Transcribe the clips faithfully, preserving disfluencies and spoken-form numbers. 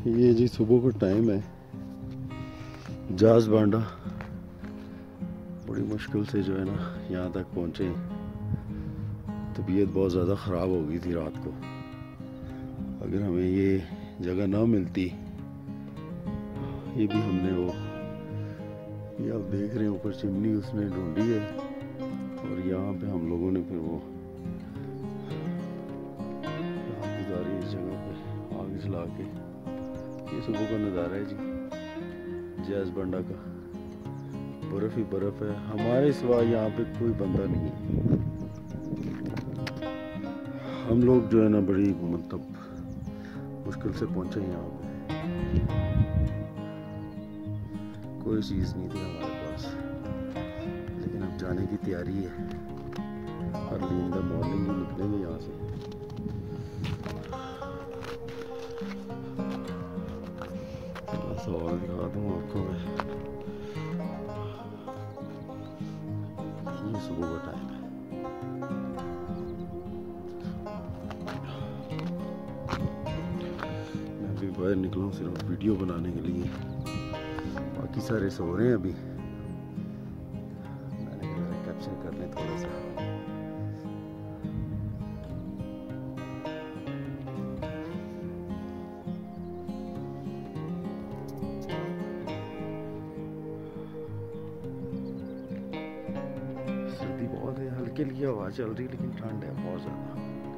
ये जी सुबह का टाइम है, जहाज बांडा बड़ी मुश्किल से जो है ना यहाँ तक पहुँचे। तबीयत बहुत ज़्यादा ख़राब हो गई थी रात को। अगर हमें ये जगह ना मिलती, ये भी हमने वो ये आप देख रहे हैं ऊपर चिमनी उसने ढूंढी है, और यहाँ पे हम लोगों ने फिर वो गुजारी इस जगह पे आग जला के। ये सुबह का नज़ारा है जी जहाज बंडा का, बर्फ ही बर्फ है। हमारे सिवा यहाँ पे कोई बंदा नहीं है। हम लोग जो है ना बड़ी मतलब मुश्किल से पहुंचे यहाँ पे। कोई चीज़ नहीं थी हमारे पास, लेकिन अब जाने की तैयारी है। अर्ली इन द मॉर्निंग ही निकलेंगे यहाँ से। और दिखा दूँ आपको मैं, ये सुबह का टाइम है। मैं अभी बाहर निकला हूँ सिर्फ वीडियो बनाने के लिए, बाकी सारे सो रहे हैं अभी। मैंने कहा कैप्चर कर लें थोड़ा सा। सर्दी बहुत है, हल्की हल्की हवा चल रही है, लेकिन ठंड है बहुत ज्यादा।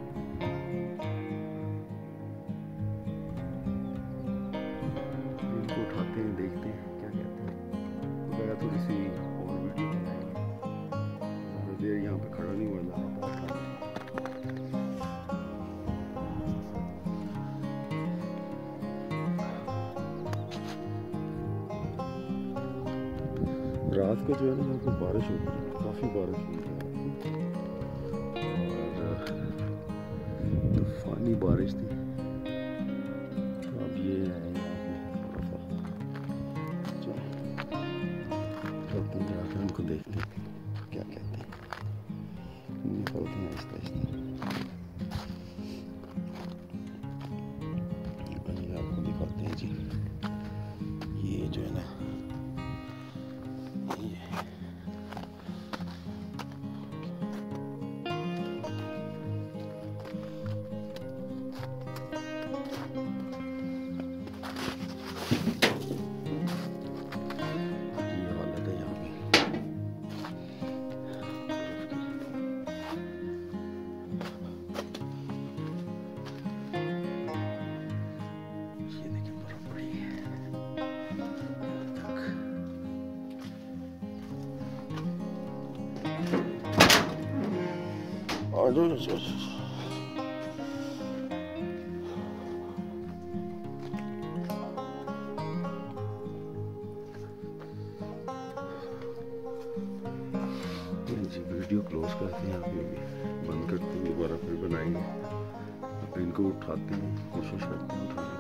इनको उठाते हैं, देखते हैं क्या कहते हैं। मैं थोड़ी सी और वीडियो बनाएंगे। ज़्यादा देर यहाँ पे खड़ा नहीं हुआ जा रहा। रात को जो है ना यहाँ पे बारिश हो गई, काफ़ी बारिश हुई है और तूफानी बारिश थी। तो अब ये है यहाँ पे थोड़ा सा चलते हैं, जाकर उनको देखते हैं क्या कहते हैं। निकलते हैं आहिस्ता आहिस्ता, आपको दिखाते हैं जी। ये जो है ना आ जाओ आ जाओ। जी वीडियो क्लोज करते हैं, अभी बंद करते हैं, दोबारा फिर बनाएंगे। अब इनको उठाते हैं, कोशिश करते हैं उठाने